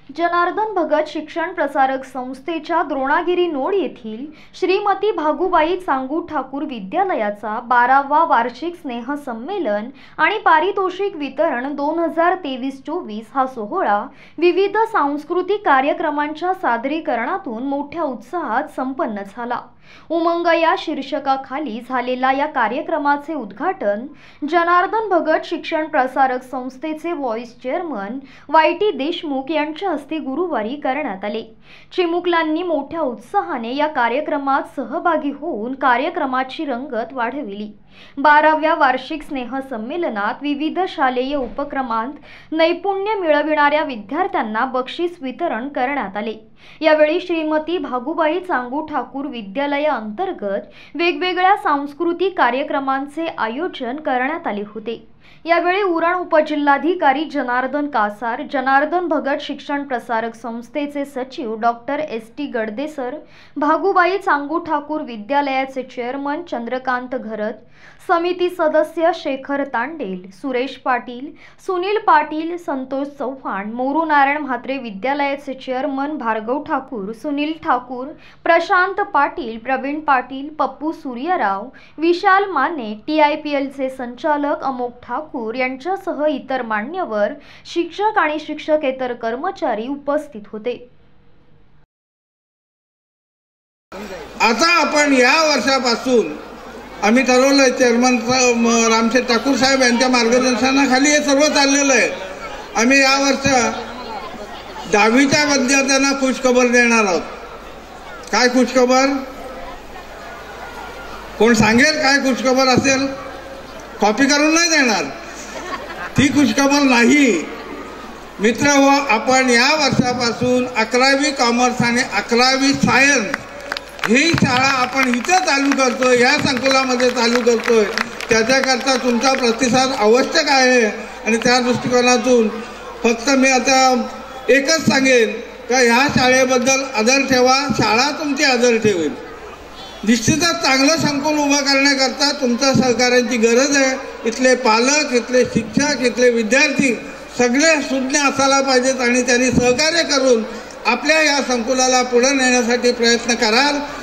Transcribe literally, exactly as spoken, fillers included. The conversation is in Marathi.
जनार्दन भगत शिक्षण प्रसारक संस्थेच्या द्रोणागिरी नोड येथील श्रीमती भागुबाई चांगू ठाकूर विद्यालयाचा बारावा वार्षिक स्नेह संमेलन आणि पारितोषिक वितरण दोन हजार तेवीस चोवीस हा सोहळा विविध सांस्कृतिक कार्यक्रमांच्या सादरीकरणातून मोठ्या उत्साहात संपन्न झाला। उमंग या शीर्षकाखाली झालेल्या या कार्यक्रमाचे उद्घाटन जनार्दन भगत शिक्षण प्रसारक संस्थेचे vice chairman Y T Deshmukh यांच्या हस्ते गुरुवारी करण्यात आले। चिमुकल्यांनी मोठ्या उत्साहाने या कार्यक्रमात सहभागी होऊन कार्यक्रमाची रंगत वाढविली। बाराव्या वार्षिक स्नेह संमेलनात विविध शालेय उपक्रमांत नैपुण्य मिळविणाऱ्या विद्यार्थ्यांना बक्षीस वितरण करण्यात आले। यावेळी श्रीमती भागुबाई चांगू ठाकूर विद्यालया अंतर्गत वेगवेगळ्या सांस्कृतिक कार्यक्रमांचे आयोजन करण्यात आले होते। यावेळी उरण उपजिल्हाधिकारी जनार्दन कासार, जनार्दन भगत शिक्षण प्रसारक संस्थेचे सचिव doctor S T Gaddesar, Bhagubai Changu Thakur विद्यालयाचे चेअरमन चंद्रकांत घरत, समिती सदस्य शेखर तांडेल, सुरेश पाटील, सुनील पाटील, संतोष चव्हाण, मोरू नारायण म्हात्रे विद्यालयाचे chairman Bhargav Thakur, Sunil Thakur, Prashant Patil, Pravin Patil, Pappu Suryarao, Vishal Mane, T I P एलचे संचालक अमोक ठाकूर यांच्यासह इतर मान्यवर, शिक्षक आणि शिक्षकेतर कर्मचारी उपस्थित होते। आता आपण या वर्षापासून आम्ही ठरवलंय, चेअरमन रामशेठ ठाकूर साहेब यांच्या मार्गदर्शनाखाली हे सर्व चाललेलं आहे। आम्ही या वर्ष दहावीच्या विद्यार्थ्यांना खुशखबर देणार आहोत। काय खुशखबर? कोण सांगेल काय खुशखबर असेल? कॉपी करून नाही देणार, ती खुशखबर नाही मित्र हो। आपण या वर्षापासून अकरावी कॉमर्स आणि अकरावी सायन्स ही शाळा आपण इथं चालू करतोय, या संकुलामध्ये चालू करतोय। त्याच्याकरता तुमचा प्रतिसाद आवश्यक आहे आणि त्या दृष्टिकोनातून फक्त मी आता एकच सांगेन का ह्या शाळेबद्दल आदर ठेवा, शाळा तुमची आदर ठेवेल। निश्चितच चांगलं संकुल उभं करण्याकरता तुमच्या सहकार्याची गरज आहे। इथले पालक, इथले शिक्षक, इथले विद्यार्थी सगळे सुज्ञ असायला पाहिजेत आणि त्यांनी सहकार्य करून आपल्या या संकुलाला पुढे नेण्यासाठी प्रयत्न कराल।